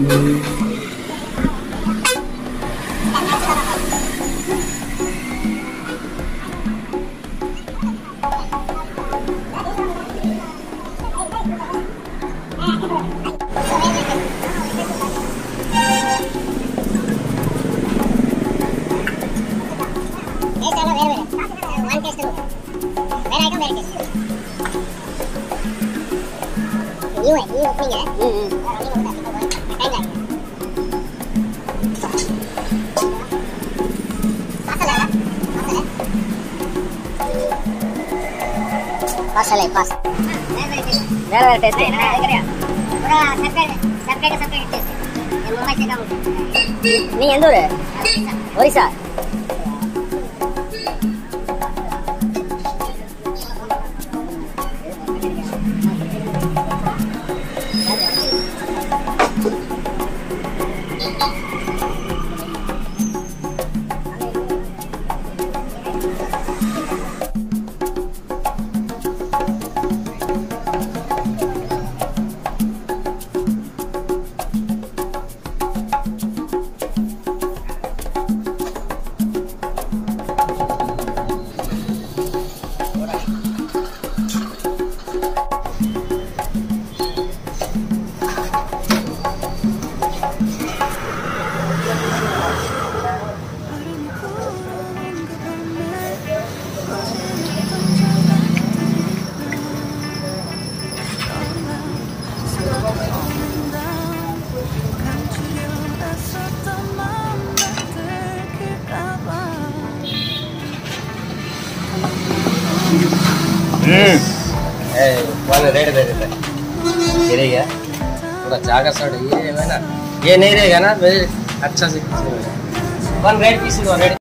நீங்க எந்த ஊரு? ஒரிசா. रेट दे देते गिरेगा थोड़ा जागा सड़ ये है ना, ये नहीं रहेगा ना मेरे अच्छा से 1 रेट पीस 1 रेट